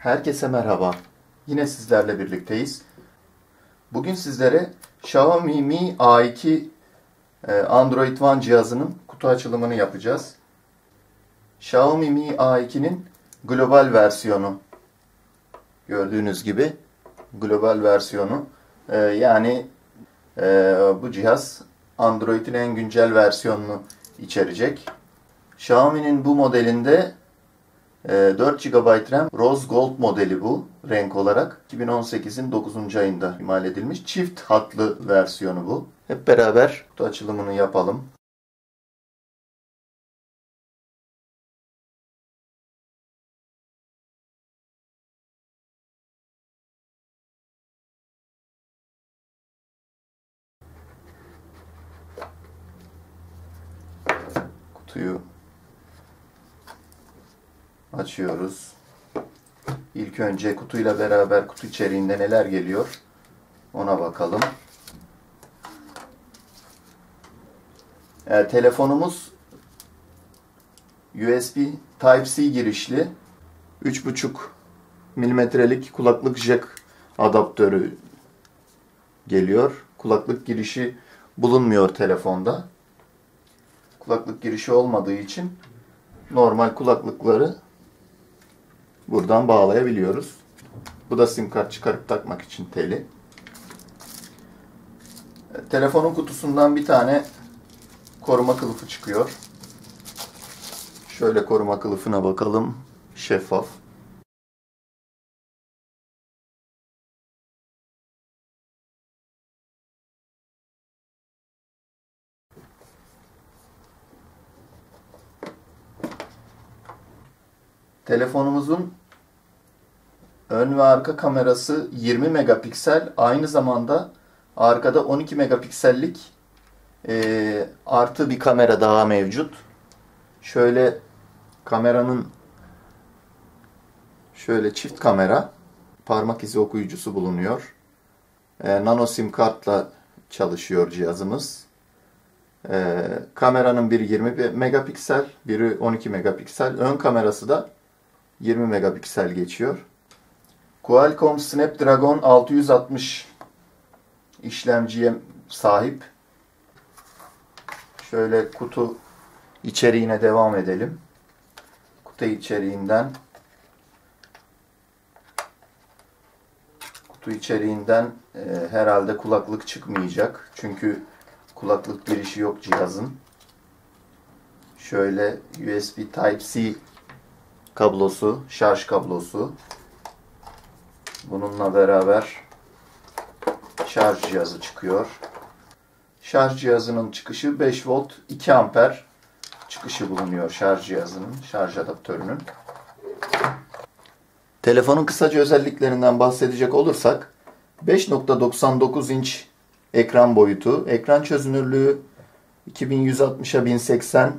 Herkese merhaba. Yine sizlerle birlikteyiz. Bugün sizlere Xiaomi Mi A2 Android One cihazının kutu açılımını yapacağız. Xiaomi Mi A2'nin global versiyonu. Gördüğünüz gibi global versiyonu. Bu cihaz Android'in en güncel versiyonunu içerecek. Xiaomi'nin bu modelinde 4 GB RAM Rose Gold modeli bu renk olarak. 2018'in 9. ayında imal edilmiş. Çift hatlı versiyonu bu. Hep beraber kutu açılımını yapalım. Kutuyu açıyoruz. İlk önce kutuyla beraber kutu içeriğinde neler geliyor ona bakalım. Telefonumuz USB Type-C girişli 3,5 milimetrelik kulaklık jack adaptörü geliyor. Kulaklık girişi bulunmuyor telefonda. Kulaklık girişi olmadığı için normal kulaklıkları buradan bağlayabiliyoruz. Bu da sim kart çıkarıp takmak için teli. Telefonun kutusundan bir tane koruma kılıfı çıkıyor. Şöyle koruma kılıfına bakalım. Şeffaf. Telefonumuzun ön ve arka kamerası 20 megapiksel. Aynı zamanda arkada 12 megapiksellik artı bir kamera daha mevcut. Şöyle kameranın çift kamera, parmak izi okuyucusu bulunuyor. Nano sim kartla çalışıyor cihazımız. Kameranın biri 20 megapiksel, biri 12 megapiksel. Ön kamerası da 20 megapiksel geçiyor. Qualcomm Snapdragon 660 işlemciye sahip. Şöyle kutu içeriğine devam edelim. Kutu içeriğinden herhalde kulaklık çıkmayacak. Çünkü kulaklık girişi yok cihazın. Şöyle USB Type-C kablosu, şarj kablosu. Bununla beraber şarj cihazı çıkıyor. Şarj cihazının çıkışı 5 volt 2 amper çıkışı bulunuyor şarj cihazının, şarj adaptörünün. Telefonun kısaca özelliklerinden bahsedecek olursak 5.99 inç ekran boyutu, ekran çözünürlüğü 2160'a 1080,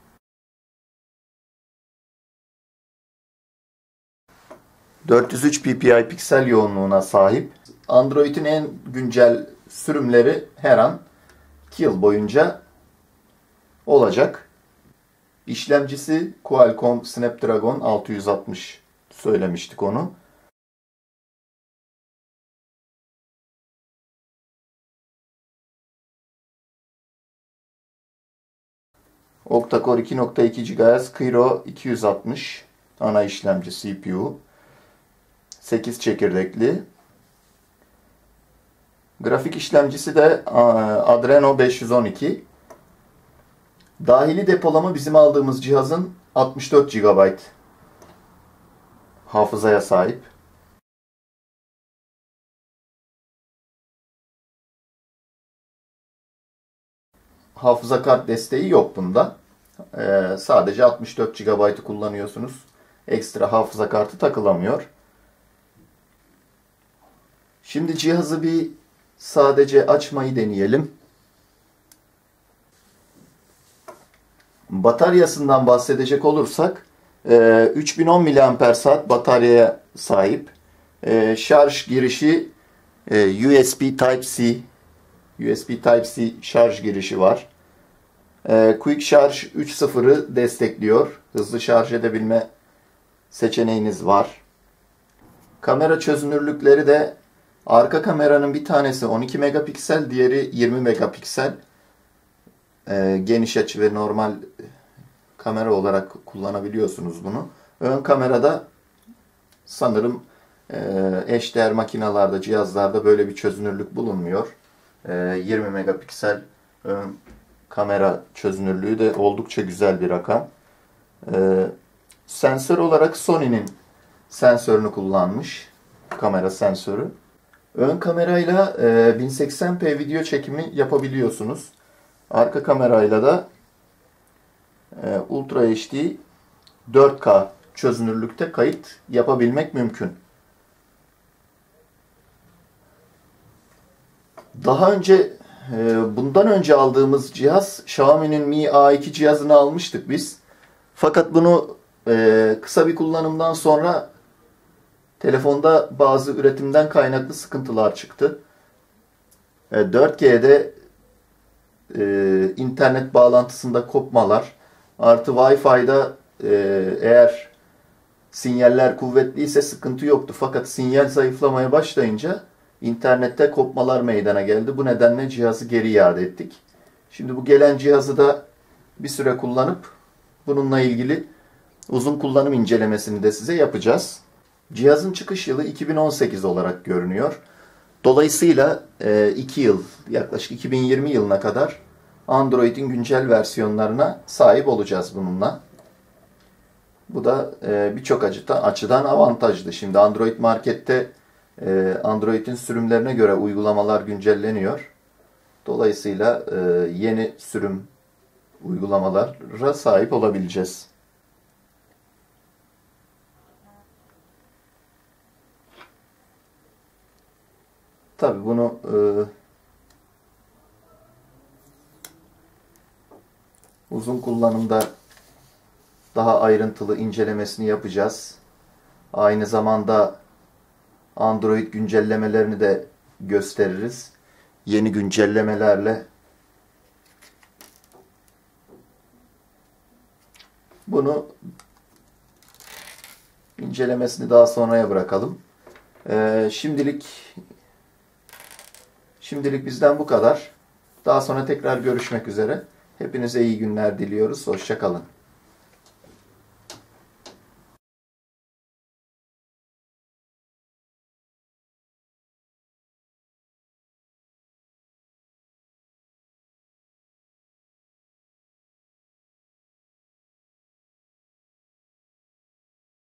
...403 ppi piksel yoğunluğuna sahip. Android'in en güncel sürümleri her an 2 yıl boyunca olacak. İşlemcisi Qualcomm Snapdragon 660 söylemiştik onu. Octa-Core 2.2 GHz Kryo 260 ana işlemci CPU. 8 çekirdekli. Grafik işlemcisi de Adreno 512. Dahili depolama bizim aldığımız cihazın 64 GB hafızaya sahip. Hafıza kart desteği yok bunda. Sadece 64 GB'ı kullanıyorsunuz. Ekstra hafıza kartı takılamıyor. Şimdi cihazı bir sadece açmayı deneyelim. Bataryasından bahsedecek olursak 3010 mAh bataryaya sahip. Şarj girişi USB Type-C şarj girişi var. Quick Charge 3.0'ı destekliyor. Hızlı şarj edebilme seçeneğiniz var. Kamera çözünürlükleri de arka kameranın bir tanesi 12 megapiksel, diğeri 20 megapiksel. Geniş açı ve normal kamera olarak kullanabiliyorsunuz bunu. Ön kamerada sanırım eşdeğer makinalarda, cihazlarda böyle bir çözünürlük bulunmuyor. 20 megapiksel ön kamera çözünürlüğü de oldukça güzel bir rakam. Sensör olarak Sony'nin sensörünü kullanmış. Kamera sensörü. Ön kamerayla 1080p video çekimi yapabiliyorsunuz. Arka kamerayla da Ultra HD 4K çözünürlükte kayıt yapabilmek mümkün. Daha önce bundan önce aldığımız cihaz Xiaomi'nin Mi A2 cihazını almıştık biz. Fakat bunu kısa bir kullanımdan sonra telefonda bazı üretimden kaynaklı sıkıntılar çıktı. 4G'de internet bağlantısında kopmalar, artı Wi-Fi'da eğer sinyaller kuvvetliyse sıkıntı yoktu. Fakat sinyal zayıflamaya başlayınca internette kopmalar meydana geldi. Bu nedenle cihazı geri iade ettik. Şimdi bu gelen cihazı da bir süre kullanıp bununla ilgili uzun kullanım incelemesini de size yapacağız. Cihazın çıkış yılı 2018 olarak görünüyor. Dolayısıyla 2 yıl, yaklaşık 2020 yılına kadar Android'in güncel versiyonlarına sahip olacağız bununla. Bu da birçok açıdan avantajlı. Şimdi Android Market'te Android'in sürümlerine göre uygulamalar güncelleniyor. Dolayısıyla yeni sürüm uygulamalara sahip olabileceğiz. Tabii bunu uzun kullanımda daha ayrıntılı incelemesini yapacağız. Aynı zamanda Android güncellemelerini de gösteririz. Yeni güncellemelerle bunu incelemesini daha sonraya bırakalım. Şimdilik bizden bu kadar. Daha sonra tekrar görüşmek üzere. Hepinize iyi günler diliyoruz. Hoşça kalın.